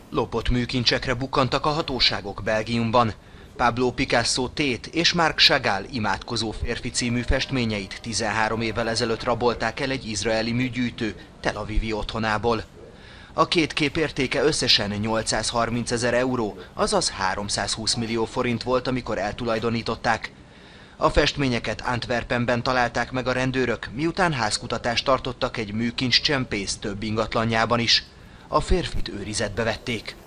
Lopott műkincsekre bukkantak a hatóságok Belgiumban. Pablo Picasso tét és Marc Chagall imádkozó férfi című festményeit 13 évvel ezelőtt rabolták el egy izraeli műgyűjtő Tel Avivi otthonából. A két kép értéke összesen 830 000 euró, azaz 320 millió forint volt, amikor eltulajdonították. A festményeket Antwerpenben találták meg a rendőrök, miután házkutatást tartottak egy műkincscsempész több ingatlanjában is. A férfit őrizetbe vették.